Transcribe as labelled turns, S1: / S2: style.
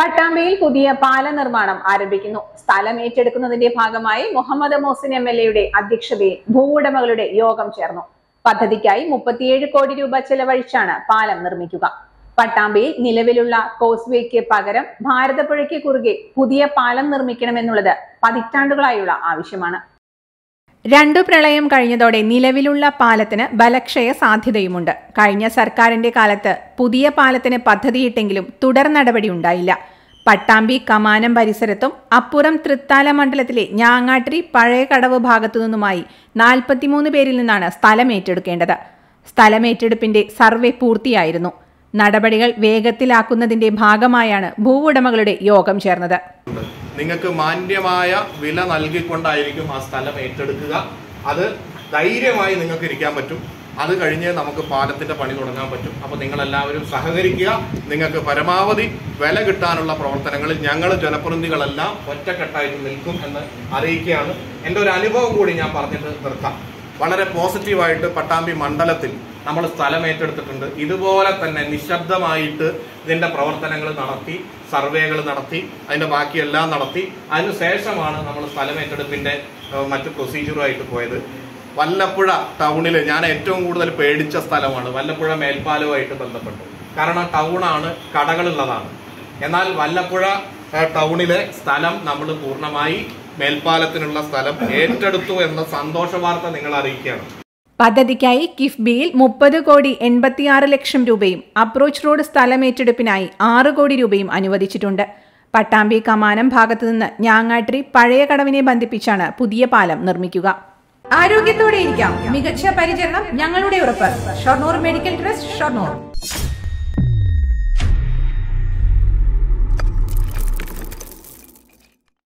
S1: പട്ടാമ്പിയിൽ പുതിയ പാല നിർമ്മാണം ആരംഭിക്കുന്നു. സ്ഥലം ഏറ്റെടുക്കുന്നതിന്റെ ഭാഗമായി മുഹമ്മദ് മോസിൻ MLA അധ്യക്ഷതയിൽ ഭൂവുടമകളുടെ യോഗം ചേർന്നു. പദ്ധതിക്കായി 37 കോടി രൂപ ചെലവഴിച്ചാണ് പാലം നിർമ്മിക്കുക. പട്ടാമ്പിയിൽ നിലവിലുള്ള കോസ്വേക്ക് പകരം ഭാരതപ്പുഴയ്ക്ക് കുറുകെ പുതിയ പാലം നിർമ്മിക്കണമെന്നുള്ളത് പതിറ്റാണ്ടുകളായുള്ള ആവശ്യമാണ്. രണ്ടു പ്രളയം കഴിഞ്ഞതോടെ നിലവിലുള്ള പാലത്തിന് ബലക്ഷയ സാധ്യതയുമുണ്ട്. കഴിഞ്ഞ സർക്കാരിന്റെ കാലത്ത് പുതിയ പാലത്തിന് പദ്ധതിയിട്ടെങ്കിലും തുടർ നടപടി ഉണ്ടായില്ല. പട്ടാമ്പി കമാനം പരിസരത്തും അപ്പുറം തൃത്താല മണ്ഡലത്തിലെ ഞാങ്ങാട്ടിരി പഴയ കടവ് ഭാഗത്തു നിന്നുമായി 43 പേരിൽ നിന്നാണ് സ്ഥലം ഏറ്റെടുക്കേണ്ടത്. സ്ഥലമേറ്റെടുപ്പിന്റെ സർവേ പൂർത്തിയായിരുന്നു. നടപടികൾ വേഗത്തിലാക്കുന്നതിന്റെ ഭാഗമായാണ് ഭൂവുടമകളുടെ യോഗം ചേർന്നത്.
S2: നിങ്ങൾക്ക് മാന്യമായ വില നൽകിക്കൊണ്ടായിരിക്കും ആ സ്ഥലം ഏറ്റെടുക്കുക. അത് ധൈര്യമായി നിങ്ങൾക്ക് ഇരിക്കാൻ പറ്റും. അത് കഴിഞ്ഞ് നമുക്ക് പാലത്തിന്റെ പണി തുടങ്ങാൻ പറ്റും. അപ്പോൾ നിങ്ങളെല്ലാവരും സഹകരിക്കുക. നിങ്ങൾക്ക് പരമാവധി വില കിട്ടാനുള്ള പ്രവർത്തനങ്ങളിൽ ഞങ്ങൾ ജനപ്രതിനിധികളെല്ലാം ഒറ്റക്കെട്ടായിട്ട് നിൽക്കും എന്ന് അറിയിക്കുകയാണ്. എൻ്റെ ഒരു അനുഭവം കൂടി ഞാൻ പറഞ്ഞിട്ട് നിർത്താം. വളരെ പോസിറ്റീവായിട്ട് പട്ടാമ്പി മണ്ഡലത്തിൽ നമ്മൾ സ്ഥലം ഏറ്റെടുത്തിട്ടുണ്ട്. ഇതുപോലെ തന്നെ നിശബ്ദമായിട്ട് ഇതിന്റെ പ്രവർത്തനങ്ങൾ നടത്തി, സർവേകൾ നടത്തി, അതിന്റെ ബാക്കിയെല്ലാം നടത്തി, അതിനുശേഷമാണ് നമ്മൾ സ്ഥലം ഏറ്റെടുപ്പിന്റെ മറ്റു പ്രൊസീജിയറുമായിട്ട് പോയത്. വല്ലപ്പുഴ ടൗണിൽ ഞാൻ ഏറ്റവും കൂടുതൽ പേടിച്ച സ്ഥലമാണ് വല്ലപ്പുഴ മേൽപ്പാലവുമായിട്ട് ബന്ധപ്പെട്ട്. കാരണം ടൗണാണ്, കടകളുള്ളതാണ്. എന്നാൽ വല്ലപ്പുഴ ടൗണിലെ സ്ഥലം നമ്മൾ പൂർണ്ണമായി മേൽപ്പാലത്തിനുള്ള സ്ഥലം ഏറ്റെടുത്തു എന്ന സന്തോഷ വാർത്ത നിങ്ങൾ അറിയിക്കുകയാണ്.
S1: പദ്ധതിക്കായി കിഫ്ബിയിൽ 30 കോടി 86 ലക്ഷം രൂപയും അപ്രോച്ച് റോഡ് സ്ഥലമേറ്റെടുപ്പിനായി 6 കോടി രൂപയും അനുവദിച്ചിട്ടുണ്ട്. പട്ടാമ്പി കമാനം ഭാഗത്തുനിന്ന് ഞാങ്ങാട്ടിരി പഴയ കടവിനെ ബന്ധിപ്പിച്ചാണ് പുതിയ പാലം നിർമ്മിക്കുക. ആരോഗ്യത്തോടെ ഇരിക്കാം, മികച്ച പരിചരണം ഞങ്ങളുടെ ഉറപ്പ്. Shoranur medical trust, Shoranur.